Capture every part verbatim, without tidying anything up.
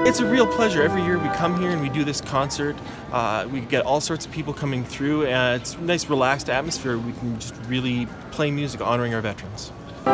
It's a real pleasure. Every year we come here and we do this concert. Uh, we get all sorts of people coming through, and it's a nice relaxed atmosphere. We can just really play music honoring our veterans.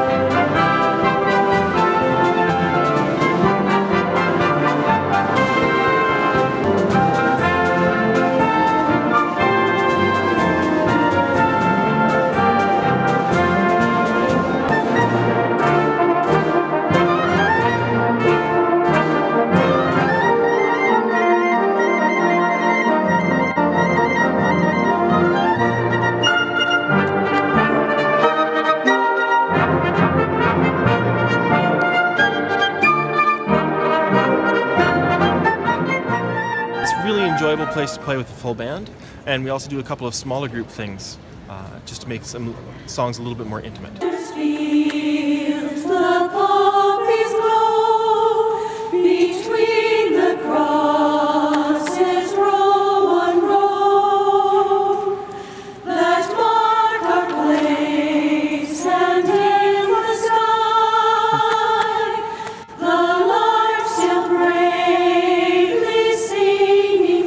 Really enjoyable place to play with the full band, and we also do a couple of smaller group things uh, just to make some songs a little bit more intimate. Fields, the poppies blow between the crosses, row on row, that mark our place, and in the sky the lark still bravely singing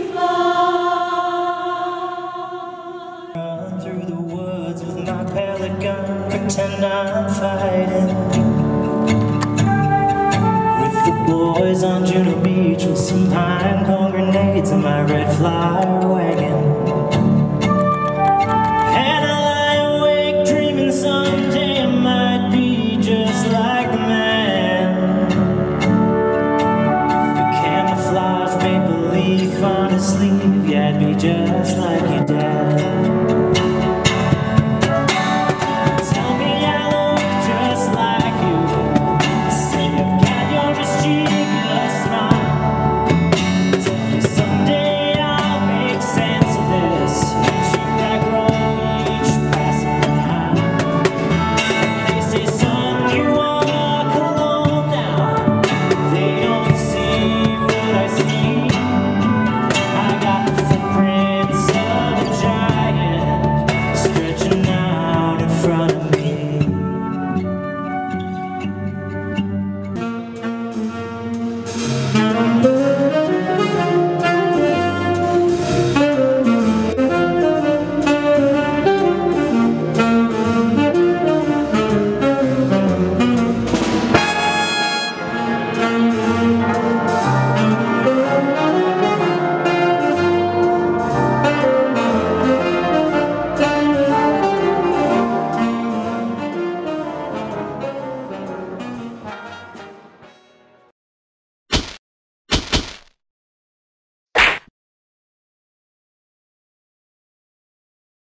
fly. Run through the woods with my pellet gun, pretend I'm fighting with the boys on Juno Beach with some pine cone grenades and my red flower wagon. And I lie awake dreaming someday I might be just like the man. If the camouflage maple leaf on his sleeve, yeah, I'd be just like your dad.